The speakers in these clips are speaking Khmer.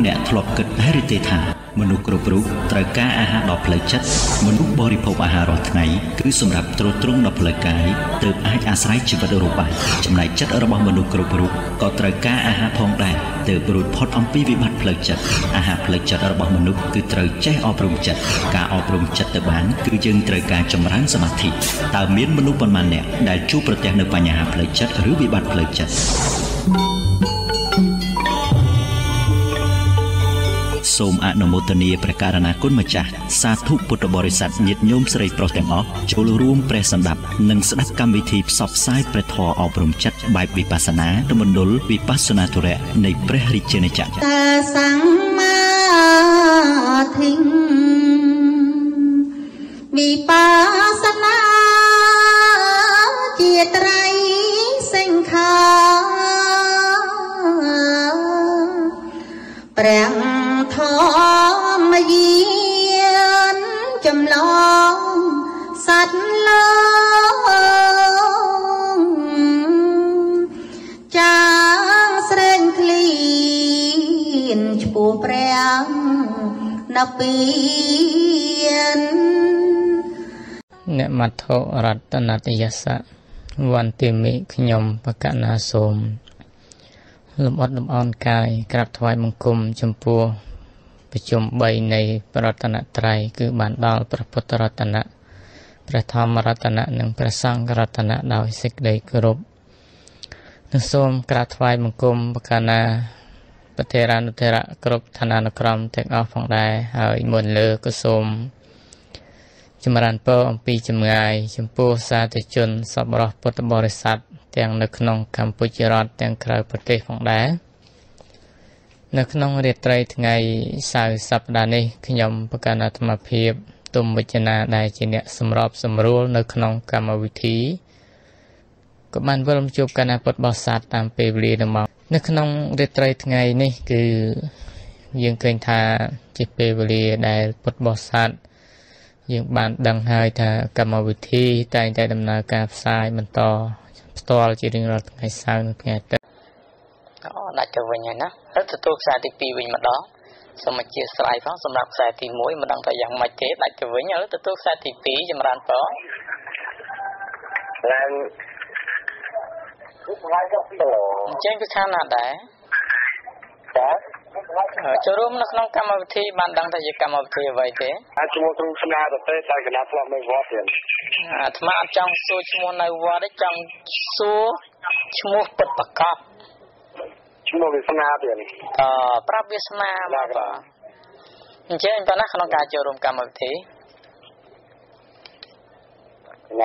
អ្នកធ្លាប់គិតហើយឬទេថាមនុស្សគ្រប់រូបត្រូវការអាហារដល់ផ្លូវចិត្តមនុស្សបរិភោគអាហាររាល់ថ្ងៃគឺសម្រាប់ទ្រទ្រង់ដល់ផ្លូវកាយទើបអាចអាស្រ័យជីវិតរស់បានចំណែកចិត្តរបស់មនុស្សគ្រប់រូបក៏ត្រូវការអាហារផងដែរទើបរួចផុតអំពីវិបត្តិផ្លូវចិត្តអាហារផ្លូវចិត្តរបស់មនុស្សគឺត្រូវចេះអប់រំចិត្តការអប់រំចិត្តទៅបានគឺយើងត្រូវការចម្រើនសមាធិតើមានមនុស្សប៉ុន្មានអ្នកដែលជួបប្រទះនៅបញ្ហាផ្លូវចិត្តឬវិបត្តិផ្លូវចិត្តសូមអនុមោទនាព្រះករុណាគុណម្ចាស់សាធុពុទ្ធបរិស័ទញាតិញោមស្រីប្រុសទាំងអស់ចូលរួមព្រះសម្ដាប់និងស្ដាប់កម្មវិធីផ្សព្វផ្សាយព្រះធម៌អប់រំចិត្តបែបវិបស្សនានៅមណ្ឌលវិបស្សនាធរៈនៃព្រះរាជាណាចក្រតាសម្មាធិវិបស្សនាជាត្រៃសង្ខារព្រះធម្មយានចម្លងសត្វលោកចាងស្រែងឃ្លៀនឈ្មោះព្រះនៅពៀនអ្នកមត្ថរតនតយសៈវន្តិមិខ្ញុំបកណាសូមលំអត់លំអរកាយក្រាបថ្វាយបង្គំចំពោះប្រជុំ3នៃប្រតនត្រ័យគឺបានដល់ព្រះពុទ្ធរតនៈព្រះធម្មរតនៈនិងព្រះសង្ឃរតនៈដោយសេចក្តីគោរពនិងសូមក្រាបថ្វាយបង្គំបកណាប្រធេរានុធេរៈគ្រប់ឋានានុក្រមទាំងអស់ផងដែរហើយមុនលើក៏សូមចម្រើនពរអំពីចម្ងាយចំពោះសាធុជនសប្បុរសពុទ្ធបរិស័ទទាំងនៅក្នុងកម្ពុជារដ្ឋទាំងក្រៅប្រទេសផងដែរនៅក្នុងរាត្រីថ្ងៃសៅរ៍សប្តាហ៍នេះខ្ញុំបកណាអាត្មាភាពទុំវិជ្ជនាដែលជាអ្នកសម្របសម្រួលនៅក្នុងកម្មវិធីក៏បានវិលមកជួបកណាពុទ្ធបរិស័ទតាមពេលវេលានឹងមកនៅក្នុងរាត្រីថ្ងៃនេះគឺយើងឃើញថាជាពេលវេលាដែលពុទ្ធបរិស័ទយើងបានដឹងហើយថាកម្មវិធីតែងតែដំណើរការផ្សាយបន្តផ្ទាល់ជារៀងរាល់ថ្ងៃសៅរ៍និងថ្ងៃអាទិត្យដាច់ទៅវិញហើយណាហើយទទួលខ្សែទី2វិញម្ដងសូមអធិស្ឋានផងសម្រាប់ខ្សែទី1មិនដឹងថាយ៉ាងម៉េចទេដាច់ទៅវិញហើយទទួលខ្សែទី2ចម្រើនពរឡើងអញ្ចឹងគឺខាងណាដែរចូលរួមនៅក្នុងកម្មវិធីបានដឹងថាជាកម្មវិធីអ្វីទេអាចឈ្មោះគ្រូស្នាទៅទេតែកណាធ្លាប់នៅវត្តទៀតអាត្មាអត់ចង់សួរឈ្មោះនៅវត្តទេចង់សួរឈ្មោះពិតប្រាកដឈ្មោះវាស្នាទៀតប្រាប់វាស្នាមកបាទអញ្ចឹងប៉ុណ្ណាក្នុងការចូលរួមកម្មវិធីណា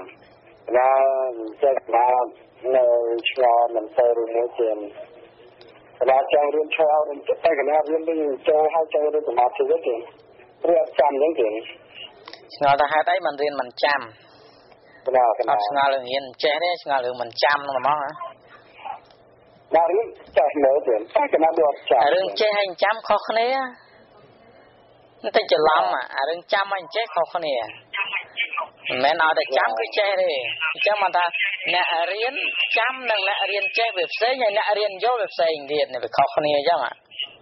ចេះបាននៅឆ្លងមិនទៅឬមួយទៀតបាទចង់រៀនឆ្លងរៀនចិត្តតែកណារៀនវិញចូលហើយចង់រៀនសមាធិវិញទេព្រោះអត់ចាំអញ្ចឹងទេឆ្ងល់ថាហេតុអីមិនរៀនមិនចាំអត់ឆ្ងល់រឿងរៀនចេះទេឆ្ងល់រឿងមិនចាំហ្នឹងហ្មងបាទរៀនចេះនៅទេតែកណាដូចអត់ចាំរឿងចេះហើយចាំខុសគ្នាបន្តិចច្រឡំអារឿងចាំហើយចេះខុសគ្នាមិនមែនឲ្យតែចាំគឺចេះទេអញ្ចឹងមកថាអ្នករៀនចាំនិងអ្នករៀនចេះវាផ្សេងហើយអ្នករៀនយល់វាផ្សេងទៀតវាខុសគ្នាអញ្ចឹងកណា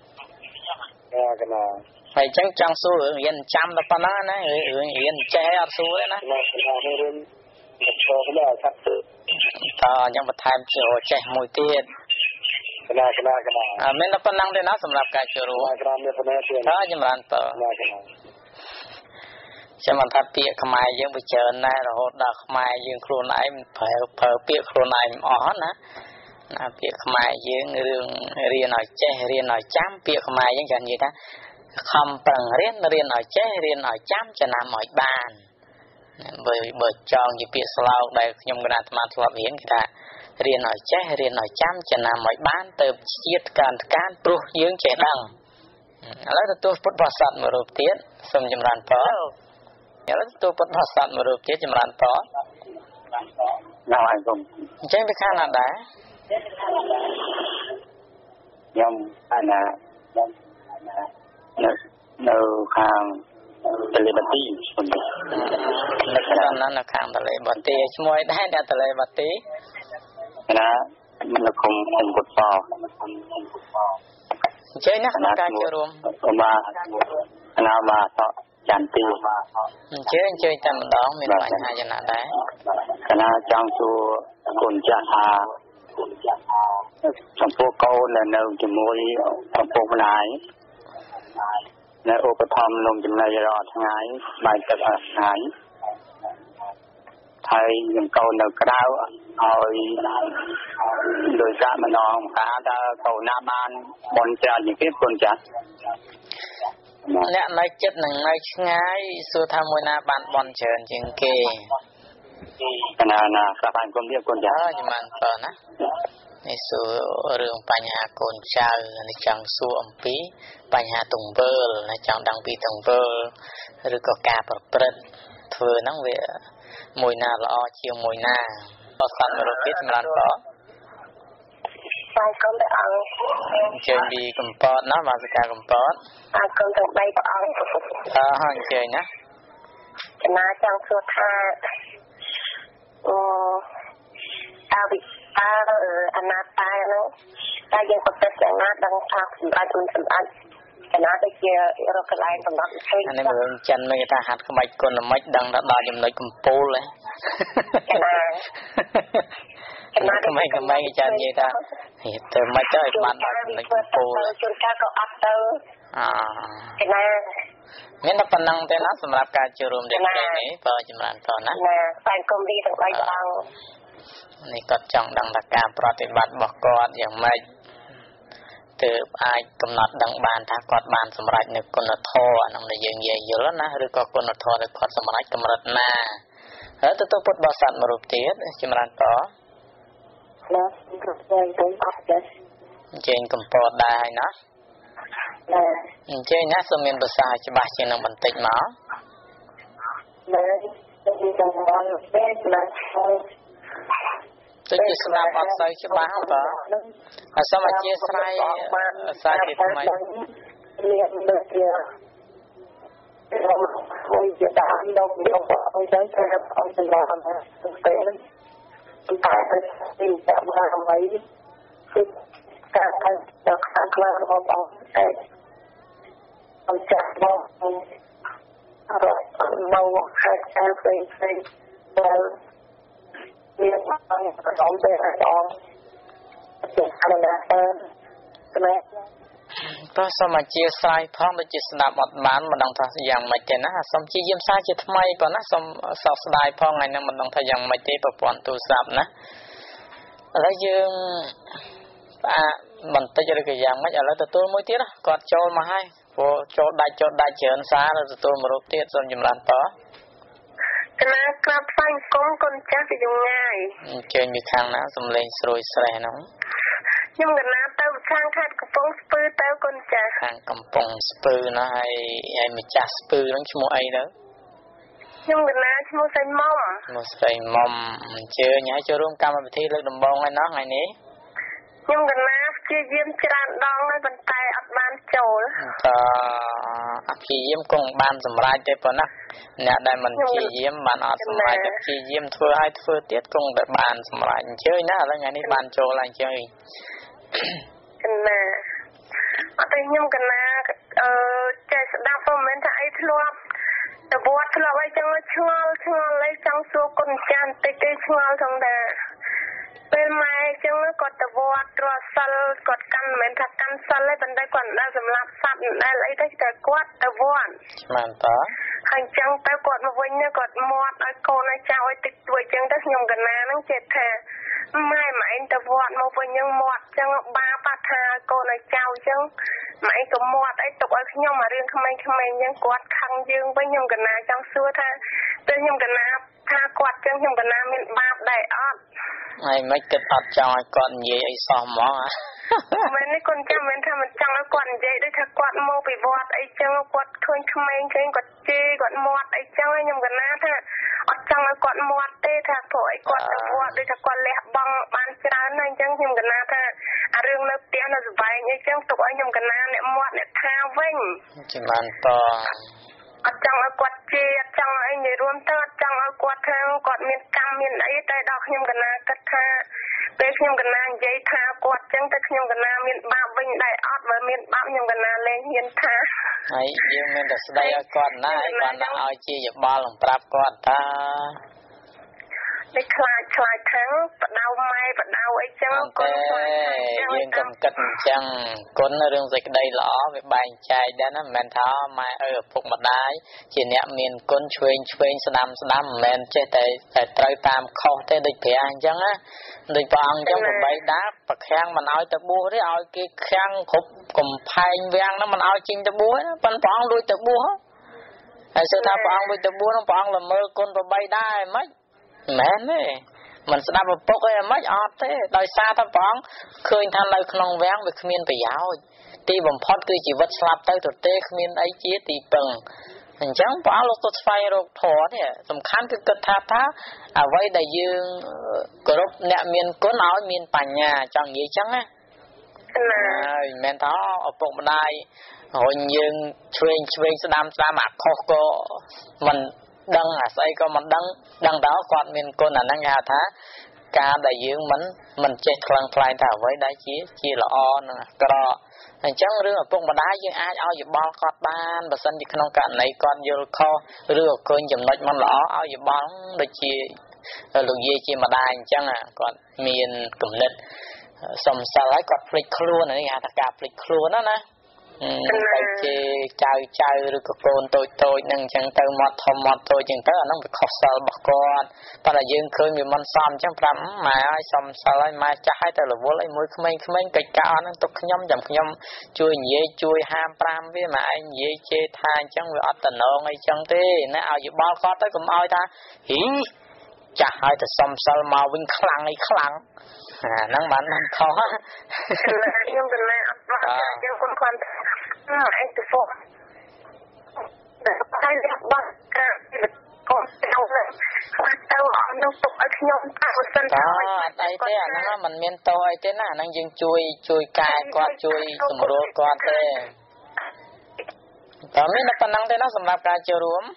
ហើយអញ្ចឹងចង់សួររឿងរៀនចាំតែប៉ុណ្ណឹងណារឿងរៀនចេះអត់សួរទេណារឿងឈរទៅដល់ថាតអញ្ចឹងបន្ថែមចេះមួយទៀតកណាមានតែប៉ុណ្ណឹងទេណាសម្រាប់ការចូលរួមមានប៉ុណ្ណឹងទៀតចម្រើនតចាំមិនថាពាក្យខ្មែរយើងវាច្រើនណាស់រហូតដល់ខ្មែរយើងខ្លួនឯងប្រើពាក្យខ្លួនឯងអស់ណាពាក្យខ្មែរយើងរឿងរៀនឲ្យចេះរៀនឲ្យចាំពាក្យខ្មែរយើងគេនិយាយថាខំប្រឹងរៀនឲ្យចេះរៀនឲ្យចាំចំណាំឲ្យបានបើចង់ជាពាក្យស្លោកដែលខ្ញុំគណៈអាត្មាធ្លាប់រៀនគេថារៀនឲ្យចេះរៀនឲ្យចាំចំណាំឲ្យបានទៅជាតិការព្រោះយើងចេះដឹងឥឡូវទទួលពុទ្ធបរិស័ទមួយរូបទៀតសូមចម្រើនពរឥឡូវទទួលពុទ្ធបរិស័ទមួយរូបទៀតចម្រើនពរណាស់ហើយសូមអញ្ចឹងវាខាងណាដែរខ្ញុំអាណានៅខាងតលេបាទីនៅខាងតលេបាទីឈ្មោះឯដែរអ្នកតលេបាទីណានៅគុំពុទ្ធស chơi nè nó cái chơi rùm mà nào mà họ chăn tì chơi tầm đó mình phải hai chân nào đấy cái nào trong chùa cồn chả hà trong phố câu là nấu chỉ môi trong phố nàyในอุปธรรมลงจำในรอทั้งไงไม่จะหายไทยยังเก่าเนื้อกระดาวเอาโดยการมันนองหาดาวเก่าหน้าบ้านบนจันอย่างที่บนจันเนี่ยในจุดหนึ่งในง่ายสู่ทำมวยนาบ้านบอลเชิญจึงเกขณะน่ะสะพานกลมเรียบกลจันจะมันต่อนะในสู่เรื่องปัญหาโกนเจ้าในจังสู่อมปีปัญหาตุงเบลในจังดังปีตุงเบลหรือก็กาประเปิดเธอนั่งเวมวยนาละอเชียวมวยนาพอสั่นมาโรบิสมันต่อใส่ก้มไปเอาเจนดีกัมปอดนะมาสกากัมปอดก้มไปใบไปเอาเจนนะนาจังสุดท้ายเอาบิอนาตายนะแต่ยังก็เป็นอย่างนั้นดังทางสมบัติสมบัติแต่น่าจะเจอเรากลายสมบัติใช่อันนี้เหมือนจันไม่ได้หัดขมายคนละไม่ดังระดับยังเลยกุมปูเลยขมายจันยี่ตาเติมไม่ได้มันเลยกุมปูเลยจนกาก็อัดเตองั้นเราปนังแต่นะสำหรับการจูรุมเด็กนี้พอจำรันพอนะใส่กลมดีถึงใบตังนี่ก็จังดังการปฏิบัติบอกกอดอย่างไม่เติบอายกำหนดดังบานถ้ากอดบานสมัยในกุณธรนั่งในยังเยอะเยอะนะหรือก็กุณธรหรือกอดสมัยกำลังนาแล้วตัวพุทธบริษัทมารูปเตี้ยจำรันต่อเจนกำปอดได้นะเจนนะสมัยภาษาจะบาเจนบันติมาตัวจีสนาปักใส่ชิบะฮะป่ะอาสมัยจีสายสายที่ทำไมเรียนเรียนเราคุยจะด่าเราเอาใจใส่เอาใจเราทำให้เต็มตายไปสิ่งจะมาทำไว้คือการทำจากการกล่าวเราเอาเอาจากเราเราหัดการเปลี่ยนเราเรียนมาสองเป็นสองเป็นอะไรนะใช่ไหมก็สมัยจีสายพ้องตัวจีสนาบดบ้านมันต้องทำอย่างไม่เจนะสมจีเยี่ยมสายจะทำไมก่อนนะสมสอบสลายพ้องไงนั่นมันต้องทำอย่างไม่เจประปอนตัวสับนะแล้วยังมันจะได้กี่อย่างไม่อะไรแต่ตัวไม่เตี้ยนะกอดโจมาให้พอโจได้เฉินซาแล้วตัวมารูปเตี้ยส่วนจำรันต่อคณะกลับฟังก้มคนจ้าจะยังไงเจนมีทางนะสมเลงสวยแสดงน้องยังกันนะเต้าข้างขาดกระป๋องสปื้เต้าคนจ้าข้างกระป๋องสปื้นะให้ไม่จับสปื้น้องชั่วโมงไอ้เด้อยังกันนะชั่วโมงใส่หม้อใส่หม้อเจอเนี่ยจะร่วมการมาพิธีเลือกดำบงไงเนาะไงนี้ยังกันนะเจียมจานดองให้บรรทายอัดบานโจลพี่เยี่ยมกงบานสมัยเด็กปนักเนี่ยได้มันพี่เยี่ยมบานอัดสมัยจะพี่เยี่ยมเพื่อให้เพื่อเตี้ยกงแต่บานสมัยเชื่อนะแล้วไงนี่บานโจอะไรเชื่อกันนะแต่ยังกันนะใจสดาพอมันจะไอ้ทลวงแต่บวชทลวงไอ้จังช่วงเลยจังสู้คนจันติดช่วงทั้งเดเป็นไม้จังกดตะวัดตัวสัลกดกันเหมือนทักกันสัลเลยเป็นได้ก่อนได้สำหรับสัตว์ได้เลยได้แต่กวดตะวันมันต่อหันจังแต่กดมาวันนี้กดมอดไอ้โกนไอ้เจ้าไอ้ติดตัวจังได้ยงกันนะนั่งเจ็ดแท้ไม่หมายตะวันมาวันยังมอดจังบ้าปัทาโกนไอ้เจ้าจังหมายก็มอดไอ้ตกไอ้ขยงมาเรื่องทำไมยังกวดคังยังไปยงกันนะจังซัวท่าแต่ยงกันนะถ้ากวดจังยงกันนะมันบาปได้ออดไอ้ไม่เกิดอัดจังไอ้ก่อนเย่ไอ้ซ้อมหมอมันนี่คนจำมันทำมันจังแล้วก่อนเย่ได้ถ้ากวดโมไปวอดไอ้จังกวดทวนทำไมจังกวดเจกวดมอดไอ้จังไอ้ยงกันนะถ้าอัดจังแล้วกวดมอดเต้ถ้าโผล่ไอ้กวดวอดได้ถ้ากวดเละบังบานจานไอ้จังยงกันนะถ้าเรื่องเลิกเตี้ยน่ะสบายไอ้จังตกไอ้ยงกันนะเนี่ยมอดเนี่ยท่าเว้งจิมันต่ออัดจังแล้วกวดเจอัดจังไอ้เนี่ยรวมเต้าจังแล้วกวดทางกวดมีกรรมมีไอ้แต่ดอกยงกันนะกระทาពេលខ្ញុំកណានិយាយថាគាត់ចឹងតែខ្ញុំកណាមានបាបវិញដែរអត់បើមានបាបខ្ញុំកណាលែងហ៊ានថាហើយយើងមានតែស្ដីឲ្យគាត់ណាឲ្យគាត់ណាឲ្យជាយោបល់នឹងប្រាប់គាត់ថាតែខ្លាចខាងបដៅម៉ែបដៅអីចឹងកូនខ្លាចយើងកុំគិតអញ្ចឹងគុណរឿងសេចក្តីល្អវាបែងចែកដែរណាមិនមែនថាម៉ែឪឪពុកម្ដាយជាអ្នកមានគុណឆ្វេងស្ដាំមិនមែនចេះតែត្រូវតាមខុសទេដូចព្រះអញ្ចឹងណាដូចព្រះអង្គអញ្ចឹងប្របីដាប្រខាំងមិនឲ្យទៅបួសទេឲ្យគេខាំងគ្រប់កំផែងវាំងហ្នឹងមិនឲ្យចេញទៅបួសណាប៉ុន្តែព្រះអង្គលួចទៅបួសហើយស្ទើរថាព្រះអង្គលួចទៅបួសហ្នឹងព្រះអង្គល្មើគុណប្របីដែរហ្មងមែនទេមិនស្ដាប់ឪពុកអីមិនអត់ទេដោយសារតែព្រះអង្គឃើញថានៅក្នុងវាំងវាគ្មានប្រយោជន៍ទីបំផុតគឺជីវិតស្លាប់ទៅទទេគ្មានអីជាទីពឹងអញ្ចឹងព្រះអង្គលោកទៅស្វែងរកធម៌នេះសំខាន់គឺគិតថាអ្វីដែលយើងគោរពអ្នកមានគុណឲ្យមានបញ្ញាចង់និយាយចឹងណាហើយមិនមែនថាឪពុកម្ដាយរុញយើងឆ្វេងស្ដាំអាខុសក៏មិនដឹងអាស្អីក៏មិនដឹងតើគាត់មានគុណអាហ្នឹងគេហៅថាការដែលយើងមិនចេះថ្លឹងថ្លែងថាអ្វីដែលជាល្អនឹងអាក្រក់អញ្ចឹងរឿងឪពុកម្ដាយយើងអាចឲ្យយោបល់គាត់បានបើសិនជាក្នុងករណីគាត់យល់ខុសឬក៏ឃើញចំណុចមិនល្អឲ្យយោបល់ដូចជាលោកយាយជាម្ដាយអញ្ចឹងគាត់មានគំនិតសំសិលហើយគាត់ភ្លេចខ្លួននេះគេហៅថាការភ្លេចខ្លួនណាតែជាចៅឬក៏កូនតូចហ្នឹងអញ្ចឹងទៅមាត់ធំមាត់តូចអញ្ចឹងទៅអាហ្នឹងវាខុសសិលរបស់គាត់ប៉ុន្តែយើងឃើញវាមិនសមអញ្ចឹងប្រាប់ម៉ែឲ្យសមសិលឲ្យម៉ែចាស់ឲ្យទៅរវល់ឲ្យមួយក្មេងៗកិច្ចការហ្នឹងទុកខ្ញុំចាំខ្ញុំជួយនិយាយជួយហាម5វាម៉ែឯងនិយាយជេរថាអញ្ចឹងវាអត់តំណងអីចឹងទេណាឲ្យយោបល់គាត់ទៅកុំឲ្យថាហ៊ីចាស់ឲ្យទៅសមសិលមកវិញខ្លាំងហ្នឹងបានខុសខ្ញុំទៅណាអត់បាក់ចឹងគាត់អីទៅហ្វក់តែតែបាក់កូនទៅគាត់ទៅអត់នោះទុកឲ្យខ្ញុំអត់សិនទៅអត់អីទេអាហ្នឹងមិនមានតអីទេណាអាហ្នឹងយើងជួយកែគាត់ជួយសម្រួលគាត់ទេតែមានតែប៉ុណ្្នឹងទេណាសម្រាប់ការចូលរួម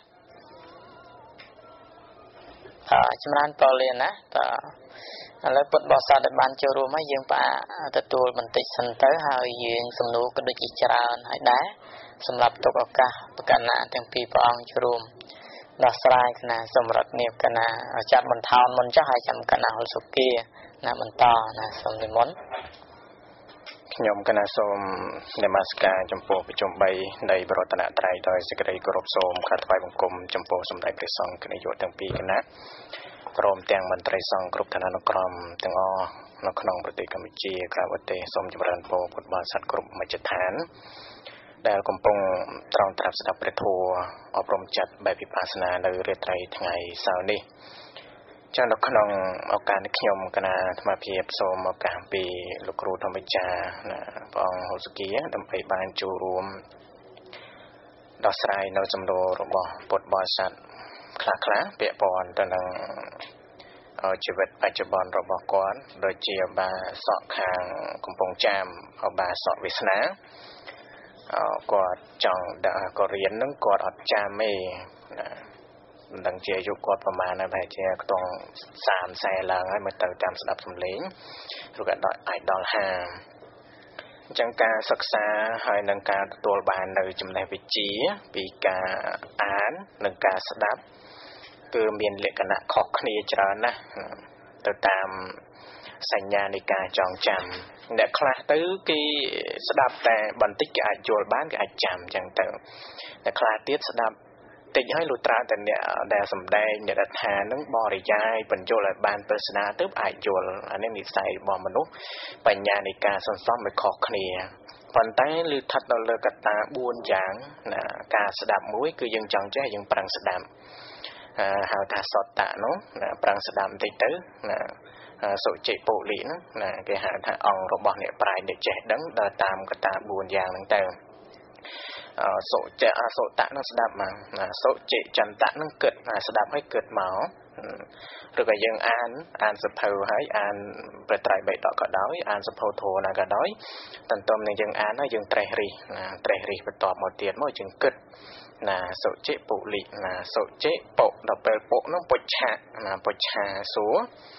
ចម្រើនតលៀនណាតឥឡូវពុទ្ធបរិស័ទដែលបានចូលរួមហើយយើងទទួលបន្តិចសិនទៅហើយយើងសំណួរក៏ដូចជាច្រើនហើយដែរសម្រាប់ទុកឱកាសបកណៈទាំងពីរព្រះអង្គចូលរួមដោះស្រាយគណៈសម្រាប់នាបគណៈចាប់បន្ថោនមុនចុះហើយចាំគណៈហុលសុគាណាបន្តណាសូមនិមន្តខ្ញុំគណៈសូមនមស្ការចំពោះប្រជុំ3នៃបរតនត្រ័យដោយសេចក្តីគោរពសូមថ្វាយបង្គំចំពោះសម្ដេចព្រះសង្ឃគណៈយុទាំងពីរគណៈព្រមទាំងមន្ត្រីសង្ឃគ្រប់ឋានានុក្រមទាំងអស់នៅក្នុងប្រទេសកម្ពុជាក្រៅប្រទេសសូមចម្រើនពរពុទ្ធបរិស័ទគ្រប់មជ្ឈដ្ឋានដែលកំពុងត្រង់ត្រាប់ស្ដាប់ព្រះធម៌អប់រំចិត្តបែបវិបស្សនានៅរាត្រីថ្ងៃសៅរ៍នេះចា៎នៅក្នុងឱកាសនេះខ្ញុំគណៈអាត្មាភាពសូមឱកាសពីលោកគ្រូធម្មចារ្យព្រះអង្គហុលសុគាដើម្បីបានចូលរួមដោះស្រាយនៅសំណួររបស់ពុទ្ធបរិស័ទខ្លះពាក់ព័ន្ធទៅនឹងជីវិតបច្ចុប្បន្នរបស់គាត់ដូចជាបាសក់ខាងកំពង់ចាមបាសក់វាសនាគាត់ចង់ដាក់ក៏រៀននឹងគាត់អត់ចាំទេមិនដឹងជាអាយុគាត់ប្រហែលដែរជាខ្ទង់30-40ឡើងហើយមកទៅតាមស្ដាប់សំឡេងឬក៏អាចដល់50អញ្ចឹងការសិក្សាហើយនឹងការទទួលបាននៅចំណេះវិជ្ជាពីការអាននិងការស្ដាប់គឺមានលក្ខណៈខុសគ្នាច្រើនណាស់ទៅតាមសញ្ញានៃការចងចាំអ្នកខ្លះទៅគេស្ដាប់តែបន្តិចគេអាចយល់បានគេអាចចាំអញ្ចឹងទៅអ្នកខ្លះទៀតស្ដាប់តិចហើយលុះត្រាតែអ្នកដែលសំដែងអ្នករដ្ឋានឹងបរិយាយបញ្យល់ឲ្យបានទស្សនាទៅអាចយល់អានេះនិស្ស័យរបស់មនុស្សបញ្ញានៃការសន្សំវាខុសគ្នាប៉ុន្តែលឺថាត់នៅលើកត្តា4យ៉ាងណាការស្ដាប់មួយគឺយើងចង់ចេះយើងប្រឹងស្ដាប់ហៅថាសតតៈនោះណាប្រឹងស្ដាប់បន្តិចទៅណាសុចិពុលិហ្នឹងណាគេហៅថាអង្គរបស់អ្នកប្រាជ្ញដែលចេះដឹងដល់តាមកត្តា4យ៉ាងហ្នឹងទៅសុចិអសុតៈនឹងស្ដាប់មកសុចិចន្តៈនឹងគិតស្ដាប់ឲ្យគិតមកឬក៏យើងអានសភៅហើយអានព្រះត្រៃបិដកក៏ដោយអានសភៅធម៌ណាក៏ដោយតន្ទឹមនឹងយើងអានហើយយើងត្រេះរិះបន្ទាប់មកទៀតមកយើងគិតណាសុចិពុលិណាសុចិពុដល់ពេលពុនោះពុច្ឆៈណាពុច្ឆាសួរ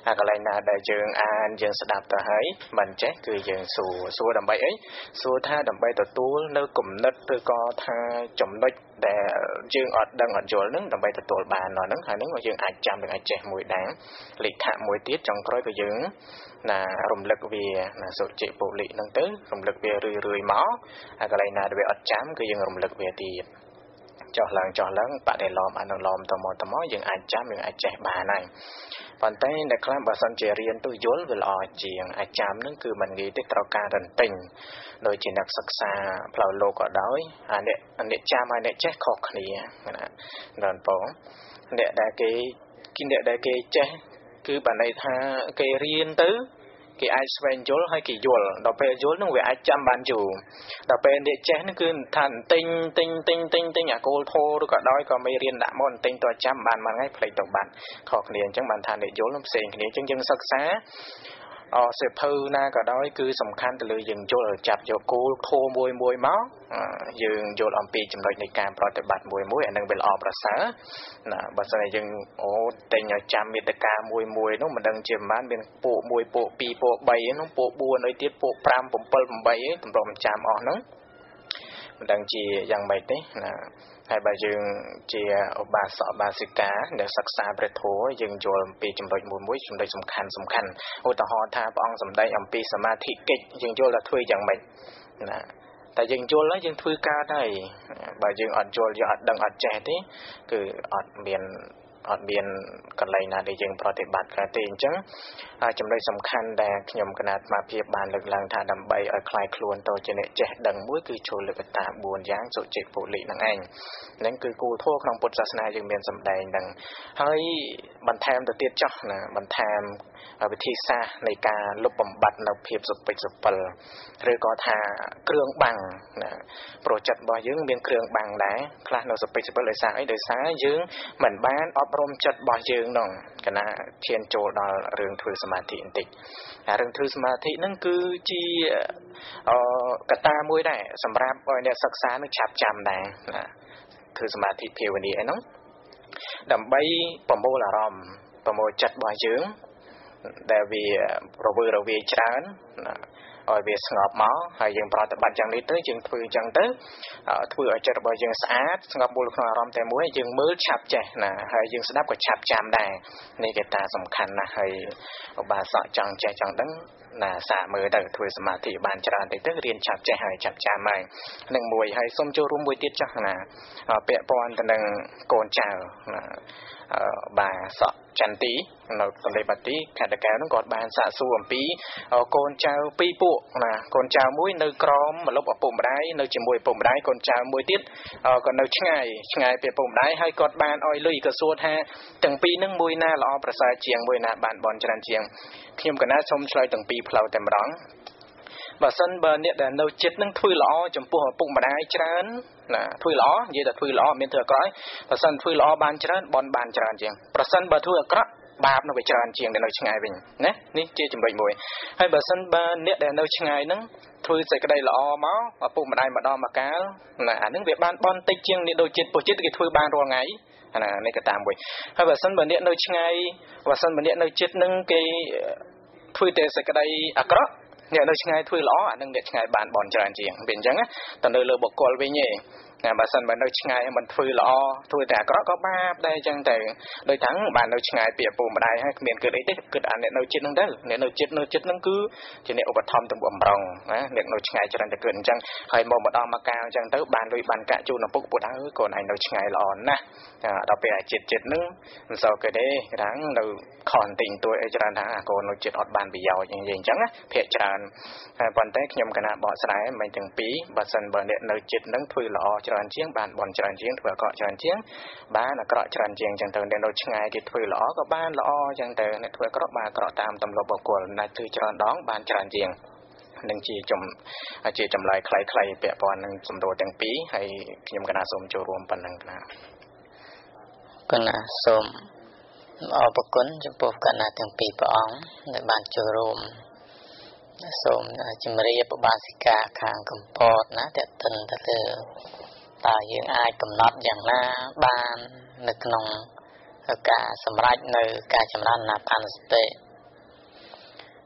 កន្លែងណាដែលយើងអានយើងស្ដាប់ទៅហើយមិនចេះគឺយើងសួរដើម្បីអីសួរថាដើម្បីទទួលនៅគំនិតឬក៏ថាចំណុចដែលយើងអត់ដឹងអត់យល់នឹងដើម្បីទទួលបានហ្នឹងហើយហ្នឹងយើងអាចចាំនឹងអាចចេះមួយដែរលិខៈមួយទៀតចុងក្រោយក៏យើងណារំលឹកវាណាសុជិពុលិហ្នឹងទៅរំលឹកវារឿយមកហើយកន្លែងណាដែលវាអត់ចាំគឺយើងរំលឹកវាទៀតចុះឡើងបដិឡំអានឹងឡំទៅមកយើងអាចចាំយើងអាចចេះបានហើយប៉ុន្តែអ្នកខ្លះបើសិនជារៀនទៅយល់វាល្អជាងអាចចាំនឹងគឺមិនងាយទេត្រូវការរន្ទិញដោយជាអ្នកសិក្សាផ្លូវលោកក៏ដោយអ្នកចាំហើយអ្នកចេះខុសគ្នាណាដល់បងអ្នកដែលគេចេះគឺបានន័យថាគេរៀនទៅគេអាចស្វែងយល់ហើយគេយល់ដល់ពេលយល់នឹងវាអាចចាំបានយូរដល់ពេលអ្នកចេះនឹងគឺថាទិញអាគោលធោឬក៏ដោយក៏មិនរៀនដាក់មកទិញទៅចាំបានមួយថ្ងៃផ្លេចទៅបាត់ខុសគ្នាអញ្ចឹងបានថាអ្នកយល់នឹងផ្សេងគ្នាអញ្ចឹងយើងសិក្សាសិភៅណាក៏ដោយគឺសំខាន់ទៅលើយើងយល់ចាប់យកគោលធោមួយមកយើងយល់អំពីចំណុចនៃការប្រតិបត្តិមួយអានឹងវាល្អប្រសើរណាបើសិនជាយើងទិញឲ្យចាំមេត្តាមួយនោះមិនដឹងជាប្រហែលមានពួក1ពួក2ពួក3នោះពួក4អីទៀតពួក5 7 8អីតម្រុំចាំអស់ហ្នឹងមិនដឹងជាយ៉ាងម៉េចទេណាហើយបើយើងជាឧបាសកបាសិកាដែលសិក្សាព្រះធម៌យើងយល់អំពីចំណុចមួយចំណុចសំខាន់ឧទាហរណ៍ថាព្រះអង្គសម្ដែងអំពីសមាធិកិច្ចយើងយល់ថាធ្វើយ៉ាងម៉េចណាតែយើងយល់ហើយយើងធ្វើការដែរបើយើងអត់យល់យើងអត់ដឹងអត់ចេះទេគឺអត់មានកន្លែងណាដែលយើងប្រតិបត្តិកើតទេអញ្ចឹងចំណុចសំខាន់ដែលខ្ញុំគណៈអាត្មាភាពបានលើកឡើងថាដើម្បីឲ្យคลายខ្លួនទៅជាអ្នកចេះដឹងមួយគឺចូលលើកតា4យ៉ាងសុជិពុលិហ្នឹងឯងហ្នឹងគឺគោលធម៌ក្នុងពុទ្ធសាសនាយើងមានសម្ដែងហ្នឹងហើយបន្ថែមទៅទៀតចោះណាបន្ថែមវិធីសាស្ត្រនៃការលុបបំបាត់នៅភាពសុពិចសុពិលឬក៏ថាគ្រឿងបាំងណាប្រចិត្តរបស់យើងមានគ្រឿងបាំងដែរខ្លះនៅសុពិចសុពិលដោយសារអីដោយសារយើងមិនបានអប់រំចិត្តរបស់យើងនោះគណៈឈានចូលដល់រឿងធ្វើសមាធិបន្តិចរឿងធ្វើសមាធិហ្នឹងគឺជាកត្តាមួយដែរសម្រាប់ឲ្យអ្នកសិក្សានឹងឆាប់ចាំដែរណាធ្វើសមាធិភាវនាអីហ្នឹងដើម្បីប្រមូលអារម្មណ៍ប្រមូលចិត្តរបស់យើងដែលវារវើរវាយច្រើនណាឲ្យវាស្ងប់មកហើយយើងប្រតិបត្តិយ៉ាងនេះទៅយើងធ្វើអញ្ចឹងទៅធ្វើឲ្យចិត្តរបស់យើងស្អាតស្ងប់មូលក្នុងអារម្មណ៍តែមួយយើងមើលឆាប់ចេះណាហើយយើងស្ដាប់ក៏ឆាប់ចាំដែរនេះគេថាសំខាន់ណាស់ហើយឧបាសកចង់ចេះចង់ដឹងណាសាកមើលទៅធ្វើសមាធិបានច្រើនទៅរៀនឆាប់ចេះហើយឆាប់ចាំហើយនឹងមួយហើយសូមចូលរួមមួយទៀតចាស់ណាពាក់ព័ន្ធទៅនឹងកូនចៅណាបាសកចន្ទទីនៅសន្តិបាទីខេត្តកែវនោះគាត់បានសាកសួរអំពីកូនចៅ2ពួកណាកូនចៅមួយនៅក្រោមម្លប់ឪពុកម្ដាយនៅជាមួយឪពុកម្ដាយកូនចៅមួយទៀតក៏នៅឆ្ងាយពីឪពុកម្ដាយហើយគាត់បានឲ្យលុយក៏សួរថាទាំងពីរនឹងមួយណាល្អប្រសើរជាងមួយណាបានបនច្រើនជាងខ្ញុំកណាសូមឆ្លើយទាំងពីរផ្លូវតែម្ដងបើសិនបើអ្នកដែលនៅចិត្តនឹងធ្វើល្អចំពោះឪពុកម្ដាយច្រើនណាធ្វើល្អនិយាយថាធ្វើល្អមានធ្វើអាក្រក់បើសិនធ្វើល្អបានច្រើនបនបានច្រើនជាងប្រសិនបើធ្វើអាក្រក់បាបនៅវាច្រើនជាងដែលនៅឆ្ងាយវិញណានេះជាចំណុចមួយហើយបើសិនបើអ្នកដែលនៅឆ្ងាយហ្នឹងធ្វើសេចក្តីល្អមកឪពុកម្ដាយម្ដងមកកាលណាអានឹងវាបានបនតិចជាងអ្នកដូចចិត្តពោះចិត្តគេធ្វើបានរាល់ថ្ងៃណានេះក៏តាមមួយហើយបើសិនបើអ្នកនៅឆ្ងាយបើសិនបើអ្នកនៅចិត្តនឹងគេធ្វើតែសេចក្តីអាក្រក់អ្នកនៅឆ្ងាយធ្វើល្អអានឹងអ្នកឆ្ងាយបានបនច្រើនជាងវាអញ្ចឹងទៅនៅលើបុគ្គលវិញឯងបើសិនបើនៅឆ្ងាយមិនធ្វើល្អធ្វើតែអាក្រក់ក៏បាបដែរអញ្ចឹងទៅដោយថាបាននៅឆ្ងាយពីឪពុកម្ដាយហើយគ្មានគិតអីទេគិតអាអ្នកនៅចិត្តហ្នឹងទៅអ្នកនៅចិត្តហ្នឹងគឺជាអ្នកឧបត្ថម្ភទាំងបំរុងណាអ្នកនៅឆ្ងាយច្រើនតែគិតអញ្ចឹងហើយមកម្ដងមកកាលអញ្ចឹងទៅបានលុយបានកាក់ជូនឪពុកពុទ្ធហើយកូនឯងនៅឆ្ងាយល្អណាស់ដល់ពេលអាចិត្តហ្នឹងមិនសូវគេទេគេថានៅខនទិញទួយអីច្រើនថាកូននៅចិត្តអត់បានប្រយោជន៍អញ្ចឹងណាភាកច្រើនហើយប៉ុន្តែខ្ញុំកណាបកស្រាយមិនទាំងពីរបើសិនបើអ្នកនៅចិត្តហ្នឹងធ្វើល្អច្រើនជាងបានបនច្រើនជាងធ្វើអាក្រក់ច្រើនជាងបានអាក្រក់ច្រើនជាងអញ្ចឹងទៅអ្នកនៅឆ្ងាយគេធ្វើល្អក៏បានល្អអញ្ចឹងទៅអ្នកធ្វើអាក្រក់បានអាក្រក់តាមទម្លាប់បុគ្គលណាធ្វើច្រើនដងបានច្រើនជាងនឹងជាចម្លើយខ្លីៗពាក់ព័ន្ធនឹងសំណួរទាំងពីរហើយខ្ញុំកណាសូមចូលរួមប៉ុណ្ណឹងណាកណាសូមអរគុណចំពោះកណាទាំងពីរព្រះអង្គដែលបានចូលរួមសូមជម្រាបឧបាសិកាខាងកំពតណាតេតិនទៅលើតើយើងអាចកំណត់យ៉ាងណាបាននៅក្នុងការសម្រេចនៅការចម្រើនអានាបានសតិ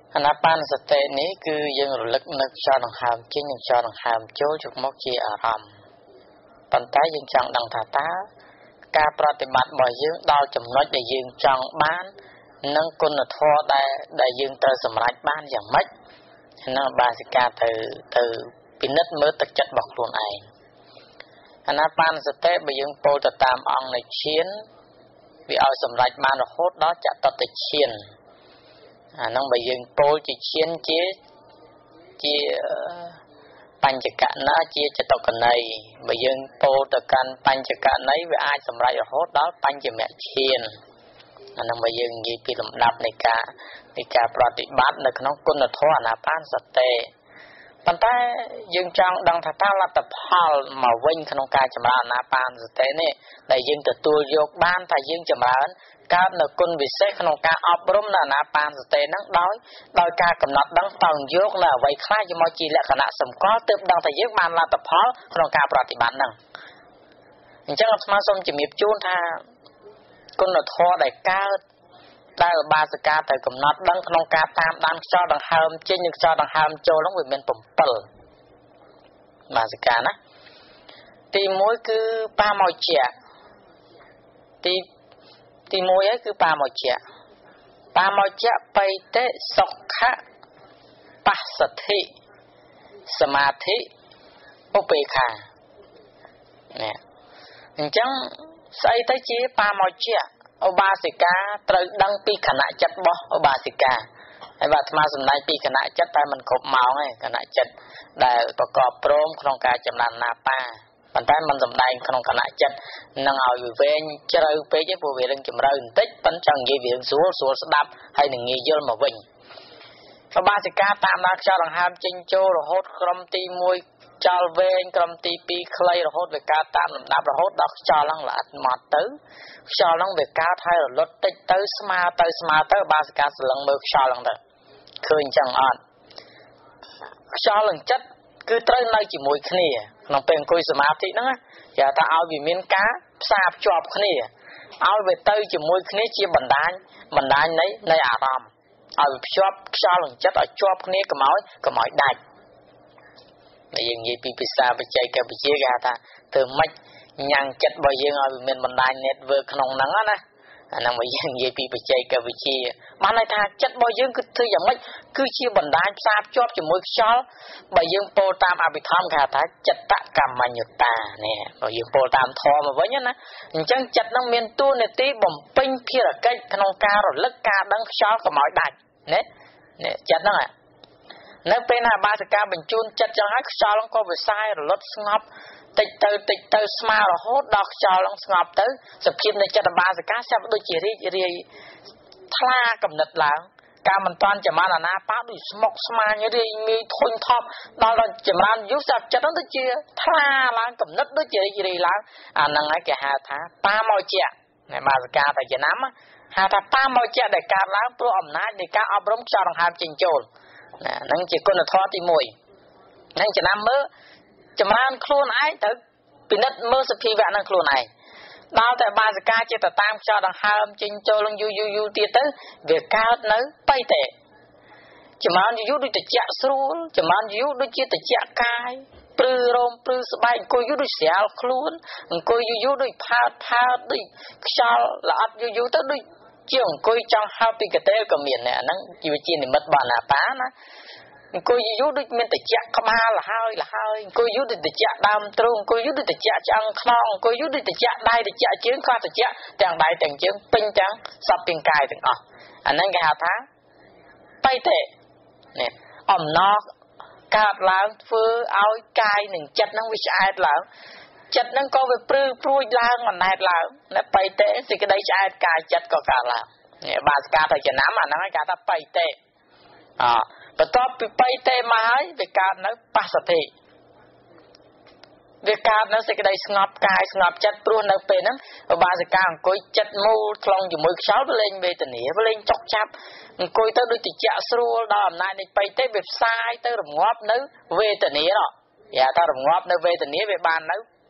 អាណាបានសតិនេះគឺយើងរលឹកនឹកខ្យល់ដង្ហើមចេញនិងខ្យល់ដង្ហើមចូលយកមកជាអារម្មណ៍ប៉ុន្តែយើងចង់ដឹងថាតើការប្រតិបត្តិរបស់យើងដល់ចំណុចដែលយើងចង់បាននិងគុណធម៌ដែលយើងត្រូវសម្រេចបានយ៉ាងម៉េចហ្នឹងបាសិកាទៅពិនិត្យមើលទឹកចិត្តរបស់ខ្លួនឯងអាណាបានសតិបើយើងពោលទៅតាមអង្គនៃឈានវាឲ្យសម្រេចបានរហូតដល់ចតុតឈានអាហ្នឹងបើយើងពោលជាឈានជាបញ្ចកណាជាចតុកណីបើយើងពោលទៅកាន់បញ្ចកណីវាអាចសម្រេចរហូតដល់បញ្ចមឈានអាហ្នឹងបើយើងនិយាយពីលំដាប់នៃការប្រតិបត្តិនៅក្នុងគុណធម៌អាណាបានសតិប៉ុន្តែយើងចង់ដឹងថាតើលទ្ធផលមកវិញក្នុងការចម្រើនអាណាបានសតិនេះដែលយើងទទួលយកបានថាយើងចម្រើនកើតនៅគុណវិសេសក្នុងការអប់រំនៅអាណាបានសតិហ្នឹងដោយការកំណត់ដឹងតើយកនៅអ្វីខ្លះយកមកជាលក្ខណៈសម្គាល់ទើបដឹងថាយើងបានលទ្ធផលក្នុងការប្រតិបត្តិហ្នឹងអញ្ចឹងអាត្មាសូមជំរាបជូនថាគុណធម៌ដែលកើតដែលឧបាសិកាទៅកំណត់ដឹងក្នុងការតាមដានខ្យល់ដង្ហើមចេញនិងខ្យល់ដង្ហើមចូលហ្នឹងវាមាន7បាសិកាណាទី1គឺបាមកជាទី1ហើយគឺបាមកជាបៃតិសុខៈបស្សទ្ធិសមាធិឧបេក្ខានេះអញ្ចឹងស្អីទៅជាបាមកជាឧបាសិកាត្រូវដឹងពីខណៈចិត្តរបស់ឧបាសិកាហើយបាទអាត្មាសម្ដែងពីខណៈចិត្តតែមិនគ្រប់ម៉ោងទេខណៈចិត្តដែលប្រកបព្រមក្នុងការចំណានណាបាប៉ុន្តែមិនសម្ដែងក្នុងខណៈចិត្តនឹងឲ្យវាវែងជ្រៅពេកទេព្រោះវារឿងជម្រៅបន្តិចប៉ុន្តែចង់និយាយវារឿងស្រួលស្ដាប់ហើយនឹងងាយយល់មកវិញឧបាសិកាតាមដានខ្យល់ដង្ហើមចេញចូលរហូតក្រុមទី1ចោលវែងក្រុមទី2ខ្លីរហូតវាកើតតាមលំដាប់រហូតដល់ខ្យល់ហ្នឹងល្អិតមកទៅខ្យល់ហ្នឹងវាកើតហើយរលត់តិចទៅស្មើទៅឧបាសិកាស្លឹងមើលខ្យល់ហ្នឹងទៅឃើញចឹងអត់ខ្យល់នឹងចិត្តគឺត្រូវនៅជាមួយគ្នាក្នុងពេលអង្គុយសមាធិហ្នឹងគេថាឲ្យវាមានការផ្សារភ្ជាប់គ្នាឲ្យវាទៅជាមួយគ្នាជាបណ្ដាញនៃអារម្មណ៍ឲ្យវាភ្ជាប់ខ្យល់នឹងចិត្តឲ្យជាប់គ្នាកុំឲ្យដាច់តែយើងនិយាយពីភាសាបច្ចេកវិទ្យាគេថាធ្វើម៉េចញ៉ាំងចិត្តរបស់យើងឲ្យវាមានបណ្ដាញ network ក្នុងហ្នឹងណាអាហ្នឹងមកយើងនិយាយពីបច្ចេកវិទ្យាបានន័យថាចិត្តរបស់យើងគឺធ្វើយ៉ាងម៉េចគឺជាបណ្ដាញផ្សារភ្ជាប់ជាមួយខ្យល់បើយើងពោលតាមអភិធម្មគេថាចិត្តកម្មញ្ញតានេះបើយើងពោលតាមធម៌មកវិញណាអញ្ចឹងចិត្តហ្នឹងមានតួនាទីបំពេញភារកិច្ចក្នុងការរលឹកការដឹងខ្យល់កុំឲ្យដាច់ណាចិត្តហ្នឹងនៅពេលណាបាសិកាបញ្ជូនចិត្តចឹងហើយខ្យល់ហ្នឹងក៏វាសាយរលត់ស្ងប់តិចទៅស្មើរហូតដល់ខ្យល់ហ្នឹងស្ងប់ទៅសភាពនៃចិត្តបាសិកាចាប់ដូចជារីករាយថ្លាកំណត់ឡើងការមិនតាន់ចម្រើនអាណាបាដូចស្មុកស្មាញរីកងាយធុញថប់ដល់ចម្រើនយុសចាប់ចិត្តហ្នឹងដូចជាថ្លាឡើងកំណត់ដូចជារីករាយឡើងអាហ្នឹងហើយគេហៅថាបាមកជាអ្នកបាសិកាតែចំណាំហៅថាបាមកជាដែលកើតឡើងព្រោះអំណាចនៃការអប់រំខ្យល់ដង្ហើមចេញចូលណាហ្នឹងជាគុណធម៌ទី1ហ្នឹងចំណាំមើលចម្រើនខ្លួនឯងទៅពិនិត្យមើលសភាវៈនឹងខ្លួនឯងដល់តែបាសិកាចិត្តទៅតាមខ្យល់ដង្ហើមចេញចូលនឹងយូរទៀតទៅវាកើតនៅបៃតេចម្រើនយូរដូចត្រជាក់ស្រួលចម្រើនយូរដូចជាត្រជាក់កាយព្រឺរោមព្រឺស្បែកអង្គុយយូរដូចស្រាលខ្លួនអង្គុយយូរដូចផើតដូចខ្យល់ល្អិតយូរទៅដូចជាអង្គុយចង់ហើបពីកទេលក៏មានអាហ្នឹងជានិមិត្តរបស់អាណាបាណាអង្គុយយូរដូចមានត្រជាក់ក្បាលលហើយអង្គុយយូរដូចត្រជាក់ដើមទ្រូងអង្គុយយូរដូចត្រជាក់ឆ្អឹងខ្នងអង្គុយយូរដូចត្រជាក់ដៃត្រជាក់ជើងខ្លះត្រជាក់ទាំងដៃទាំងជើងពេញទាំងសពទាំងកាយទាំងអស់អាហ្នឹងគេហៅថាបៃតេនេះអំណរកើតឡើងធ្វើឲ្យកាយនិងចិត្តហ្នឹងវាឆ្អែតឡើងចិត្តហ្នឹងក៏វាព្រឺព្រួយឡើងអណ្ដែតឡើងតែបៃតេសេចក្តីឆ្អែតកាយចិត្តក៏កើតឡើងនេះបាសិកាទៅចំណាំអាហ្នឹងគេថាបៃតេបន្ទាប់ពីបៃតេមកហើយវាកើតនៅបស្សទ្ធិវាកើតនៅសេចក្តីស្ងប់កាយស្ងប់ចិត្តព្រោះនៅពេលហ្នឹងឧបាសិកាអង្គុយចិត្តមូលខ្លងជាមួយខ្យល់វាលែងវេទនាវាលែងចុកចាប់អង្គុយទៅដូចត្រជាក់ស្រួលដល់អំណាចនៃបៃតេវាផ្សាយទៅរងាប់នៅវេទនាគេថារងាប់នៅវេទនាវាបាននៅ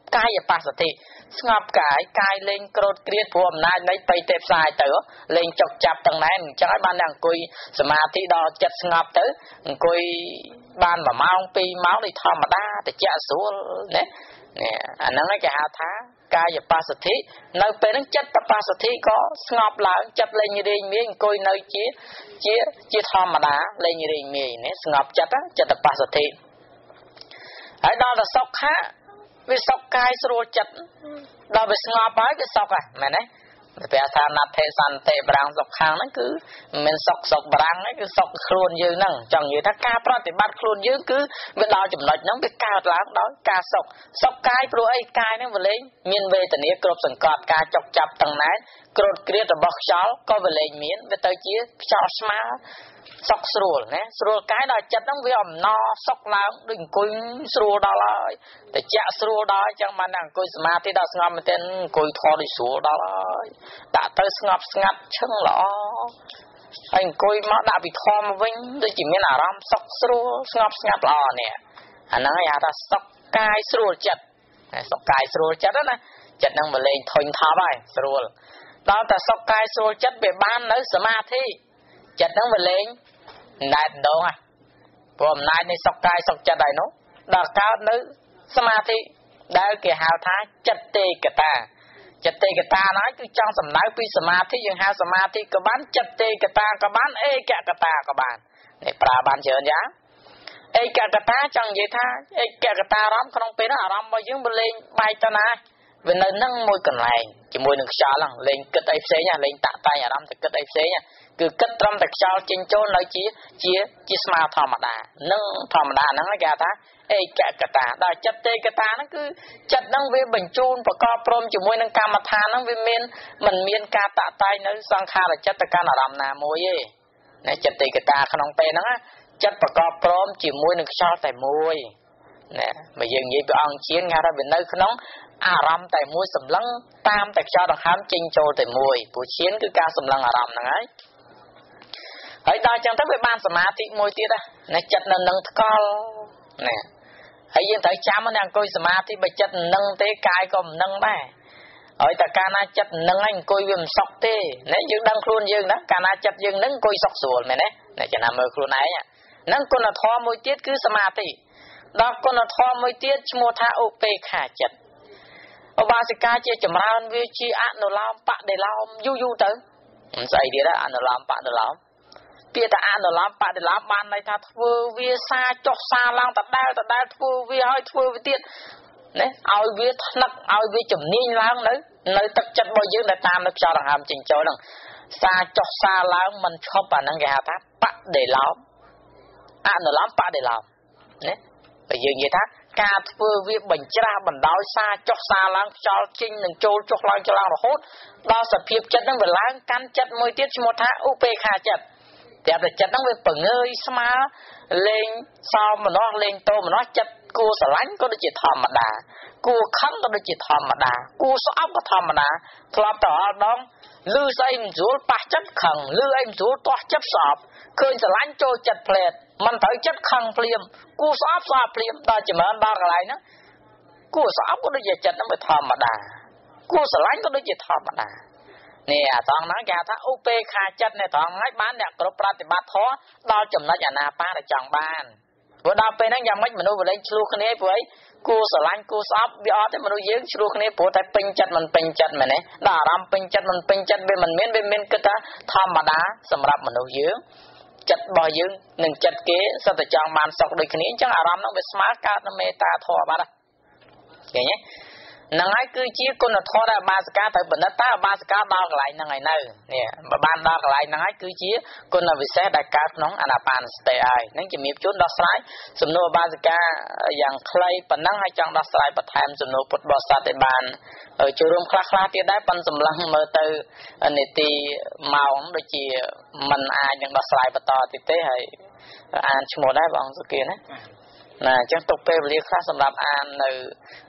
កាយបស្សតិស្ងប់កាយកាយលេងក្រោតគ្រៀតព្រោះអំណាចនៃបៃតេផ្សាយទៅលេងចុកចាប់ទាំងណែនអញ្ចឹងហើយបានតែអង្គុយសមាធិដល់ចិត្តស្ងប់ទៅអង្គុយបាន1ម៉ោង2ម៉ោងនេះធម្មតាតិចស្រួលណានេះអាហ្នឹងគេហៅថាកាយបស្សតិនៅពេលហ្នឹងចិត្តបស្សតិក៏ស្ងប់ឡើងចិត្តលេងរៀងមាយអង្គុយនៅជាធម្មតាលេងរៀងមាយនេះស្ងប់ចិត្តបស្សតិហើយដល់ទៅសុខៈវាសុខកាយស្រួលចិត្តដល់វាស្ងប់ហើយវាសុខហ៎មែនទេព្រះថាណដ្ឋិសន្តិបរាំងសុខខាងហ្នឹងគឺមិនមែនសុខបរាំងទេគឺសុខខ្លួនយើងហ្នឹងចង់និយាយថាការប្រតិបត្តិខ្លួនយើងគឺវាដល់ចំណុចហ្នឹងវាកើតឡើងដោយការសុខកាយព្រោះអីកាយហ្នឹងវាលែងមានវេទនាគ្រប់សង្កត់ការចុកចាប់ទាំងណែនក្រោតគ្រៀតរបស់ខ្យល់ក៏វាលែងមានវាទៅជាខ្យល់ស្មើសុខស្រួលណាស្រួលកាយដល់ចិត្តហ្នឹងវាអំណរសុខឡើងដូចអង្គុយស្រួលដល់ហើយតែជាក់ស្រួលដល់អញ្ចឹងបានអង្គុយសមាធិដល់ស្ងប់មែនទែនអង្គុយធម៌ដូចស្រួលដល់ហើយដាក់ទៅស្ងប់ស្ងាត់ឈឹងល្អហើយអង្គុយមកដាក់ពីធម៌មកវិញដូចជាមានអារម្មណ៍សុខស្រួលស្ងប់ស្ងាត់ល្អនេះអាហ្នឹងគេហៅថាសុខកាយស្រួលចិត្តសុខកាយស្រួលចិត្តណាចិត្តហ្នឹងវាលែងធុញថប់ហើយស្រួលដល់តែសុខកាយស្រួលចិត្តវាបាននៅសមាធិចិត្តហ្នឹងវាលែងណែតដងព្រោះអំណាចនៃសុខកាយសុខចិត្តហើយនោះដល់កើតនៅសមាធិដែលគេហៅថាចិត្តទេកតាចិត្តទេកតាណាគឺចង់សំដៅពីសមាធិយើងហៅសមាធិក៏បានចិត្តទេកតាក៏បានឯកកតាក៏បាននេះប្រើបានច្រើនយ៉ាងឯកកតាចង់និយាយថាឯកកតាអារម្មណ៍ក្នុងពេលនោះអារម្មណ៍របស់យើងវាលែងបែកទៅណាវានៅនឹងមួយកន្លែងជាមួយនឹងខ្យល់ហ្នឹងលែងគិតអីផ្សេងលែងតាក់តែងអារម្មណ៍ទៅគិតអីផ្សេងគឺគិតត្រឹមតែខ្យល់ចេញចូលនៅជាស្មើធម្មតានឹងធម្មតាហ្នឹងគេហៅថាឯកកតាដល់ចិត្តទេកតាហ្នឹងគឺចិត្តហ្នឹងវាបញ្ជូនប្រកបព្រមជាមួយនឹងកម្មដ្ឋានហ្នឹងវាមិនមានការតាក់តែងនៅសង្ខារចិត្តទៅកាន់អារម្មណ៍ណាមួយទេណាចិត្តទេកតាក្នុងពេលហ្នឹងចិត្តប្រកបព្រមជាមួយនឹងខ្យល់តែមួយណាបើយើងនិយាយពីអង្គជាគេថាវានៅក្នុងអារម្មណ៍តែមួយសម្លឹងតាមតែខ្យល់ដង្ហើមចេញចូលតែមួយព្រោះឈានគឺការសម្លឹងអារម្មណ៍ហ្នឹងហើយដល់ចឹងទៅវាបានសមាធិមួយទៀតណាចិត្តនៅនឹងថ្កល់ណាហើយយើងត្រូវចាំណាអង្គុយសមាធិបើចិត្តនឹងទេកាយក៏មិននឹងដែរហើយតែកាលណាចិត្តនឹងហើយអង្គុយវាមិនសុខទេណាយើងដឹងខ្លួនយើងណាកាលណាចិត្តយើងនឹងអង្គុយសុខស្រួលមែនទេណាចំណាំមើលខ្លួនឯងហ្នឹងគុណធម៌មួយទៀតគឺសមាធិដល់គុណធម៌មួយទៀតឈ្មោះថាឧបេក្ខាចិត្តឧបាសិកាជាចម្រើនវាជាអនុលោមបដិលោមយូរទៅមិនស្អីទៀតអនុលោមបដិលោមពាក្យថាអនុលោមបដិលោមបានន័យថាធ្វើវាសាចុះសាឡើងដដែលធ្វើវាហើយធ្វើវាទៀតណាឲ្យវាថ្នឹកឲ្យវាជំនាញឡើងនៅទឹកចិត្តរបស់យើងដែលតាមនៅខ្យល់ដង្ហើមចេញចូលហ្នឹងសាចុះសាឡើងមិនឈប់អាហ្នឹងគេហៅថាបដិលោមអនុលោមបដិលោមណាបើយើងនិយាយថាការធ្វើវាបញ្ច្រាស់បណ្ដោយសាចុះសាឡើងខ្យល់ចេញនឹងចូលចុះឡើងរហូតដល់សភាពចិត្តហ្នឹងវាឡើងកាន់ចិត្តមួយទៀតឈ្មោះថាឧបេក្ខាចិត្តតែចិត្តហ្នឹងវាបង្ងើយស្មើលេងសោមនោះលេងតោមនោះចិត្តគួរស្រឡាញ់ក៏ដូចជាធម្មតាគួរខឹងក៏ដូចជាធម្មតាគួរស្អប់ក៏ធម្មតាធ្លាប់ទៅអល់ដងលឺស្អីមិនស្រួលប៉ះចិត្តខឹងលឺអីមិនស្រួលទាស់ចិត្តស្អប់ឃើញស្រឡាញ់ចូលចិត្តផ្លែតមិនត្រូវចិត្តខឹងភ្លាមគួរស្អប់ភ្លាមដល់ចម្រើនដល់កន្លែងហ្នឹងគួរស្អប់ក៏ដូចជាចិត្តហ្នឹងវាធម្មតាគួរស្រឡាញ់ក៏ដូចជាធម្មតានេះអាត្រង់ហ្នឹងគេហៅថាឧបេក្ខាចិត្តនេះត្រង់ហ្នឹងបានអ្នកគ្រប់ប្រតិបត្តិធម៌ដល់ចំណុចអាណាបាដែលចង់បានព្រោះដល់ពេលហ្នឹងយ៉ាងម៉េចមនុស្សវាលែងឆ្លោះគ្នាព្រោះអីគួរស្រឡាញ់គួរស្អប់វាអត់ទេមនុស្សយើងឆ្លោះគ្នាព្រោះតែពេញចិត្តមិនពេញចិត្តមែនទេដល់អារម្មណ៍ពេញចិត្តមិនពេញចិត្តវាមិនមានគិតថាធម្មតាសម្រាប់មនុស្សយើងចិត្តរបស់យើងនិងចិត្តគេសិតតែចង់បានសុខដូចគ្នាអញ្ចឹងអារម្មណ៍ហ្នឹងវាស្មើកើតនៅមេត្តាធម៌បាត់ឃើញទេហ្នឹងហើយគឺជាគុណធម៌ដែលបាសិកាត្រូវបណ្ឌិតតើបាសិកាដល់កន្លែងហ្នឹងហើយនៅនេះបើបានដល់កន្លែងហ្នឹងហើយគឺជាគុណវិសេសដែលកើតក្នុងអានាបានសតិហើយហ្នឹងជំរាបជូនដោះស្រាយសំណួរបាសិកាយ៉ាងខ្លីប៉ុណ្ណឹងហើយចង់ដោះស្រាយបន្ថែមសំណួរពុទ្ធបរិស័ទឲ្យបានចូលរួមខ្លះទៀតដែរប៉ុន្តែសម្លឹងមើលទៅនីតិម៉ោងដូចជាมันអាចនឹងដោះស្រាយបន្តទៀតទេហើយអានឈ្មោះដែរបងសុគីណាអញ្ចឹងទុកពេលវេលាខ្លះសម្រាប់អាននៅ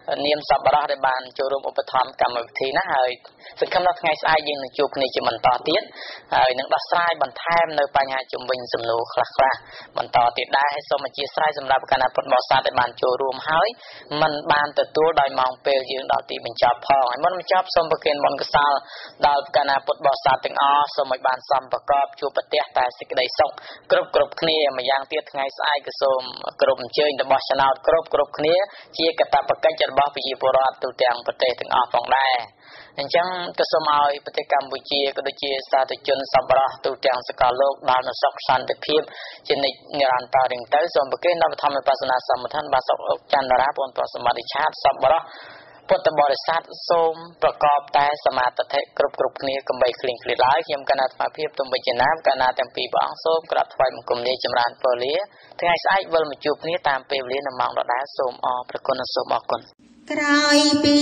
នាមសប្បុរសដែលបានចូលរួមឧបត្ថម្ភកម្មវិធីណាហើយសង្ឃឹមថាថ្ងៃស្អែកយើងនឹងជួបគ្នាជាបន្តទៀតហើយនឹងដោះស្រាយបន្ថែមនៅបញ្ហាជំវិញសំណួរខ្លះៗបន្តទៀតដែរហើយសូមអធិស្ឋានសម្រាប់គណៈពុទ្ធបរិស័ទដែលបានចូលរួមហើយមិនបានទទួលដោយម៉ោងពេលយើងដល់ទីបញ្ចប់ផងហើយមុនបញ្ចប់សូមប្រគេនមន្តកសលដល់គណៈពុទ្ធបរិស័ទទាំងអស់សូមឲ្យបានសំប្រកបជួបប្រទះតែសេចក្តីសុខគ្រប់គ្នាម្យ៉ាងទៀតថ្ងៃស្អែកក៏សូមគ្រប់អញ្ជើញរបស់ឆ្នោតគ្រប់គ្នាជាកាតព្វកិច្ចរបស់ប្រជាពលរដ្ឋទូទាំងប្រទេសទាំងអស់ផងដែរអញ្ចឹងក៏សូមឲ្យប្រទេសកម្ពុជាក៏ដូចជាសាធារណជនសប្បុរសទូទាំងសកលលោកបាននូវសុខសន្តិភាពជានិច្ចនិរន្តរ៍ទៅសូមប្រគេនដល់បឋមវិបស្សនាសម្បត្តិបាទសុខចន្ទរាបងប្អូនសម្បត្តិឆាតសប្បុរសពុទ្ធបរិស័ទសូមប្រកបតែសមាធិគ្រប់គ្នាកុំបីឃ្លៀងឃ្លាតឡើយខ្ញុំកណ្ណាអាត្មាភាពទំបិជាណាមកណ្ណាទាំងពីរព្រះអង្គសូមក្រាបថ្វាយបង្គំលាចម្រើនពរលាថ្ងៃស្អែកវិលមកជួបគ្នាតាមពេលវេលានៅម៉ោងដដែលសូមអរព្រគុណសូមអរគុណក្រោយពី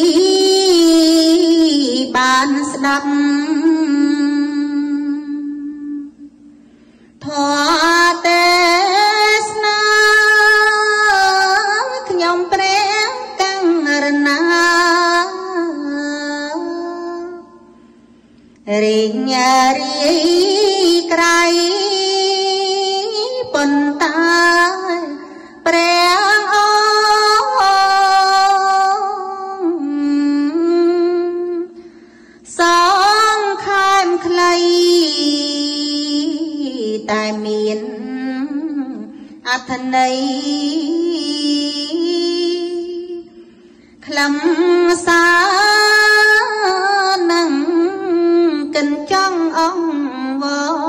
បានស្ដាប់ធម៌ទេសនាខ្ញុំព្រះកណ្ណរណារីងរាយក្រៃប៉ុន្តែព្រះតែមានអត្ថន័យខ្លឹមសារនឹងកិនចង់អង្វ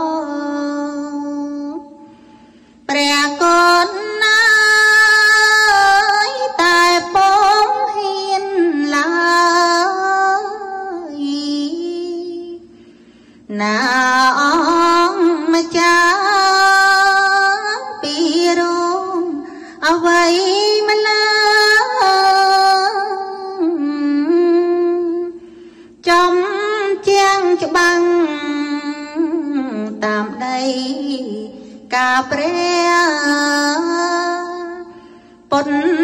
រព្រះកូនណាយតែពុំហ៊ានឡើយណាម្ចាស់ពីរងអ្វីម្ល៉េះចំជាងច្បាំងតាមដីការព្រះពុទ្ធ